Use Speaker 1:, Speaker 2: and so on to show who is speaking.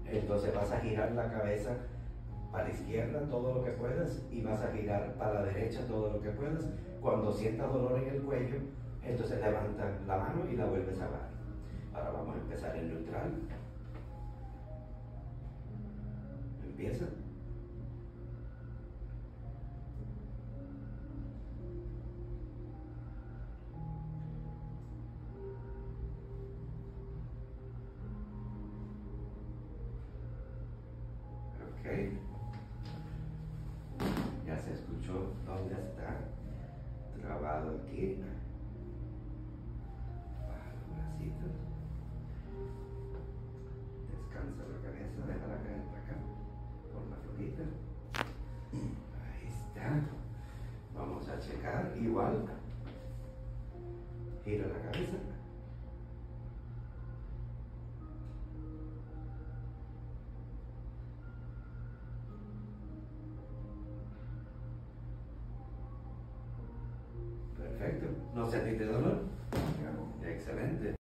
Speaker 1: Entonces vas a girar la cabeza para la izquierda todo lo que puedas y vas a girar para la derecha todo lo que puedas. Cuando sientas dolor en el cuello, entonces levantas la mano y la vuelves a bajar. Ahora vamos a empezar en neutral. Empieza. Ok. Ya se escuchó dónde está trabado aquí. Baja los bracitos. Descansa la cabeza, déjala caer para acá. Con la flojita. Ahí está. Vamos a checar igual. Gira la cabeza. Perfecto. ¿No sentiste dolor? Excelente.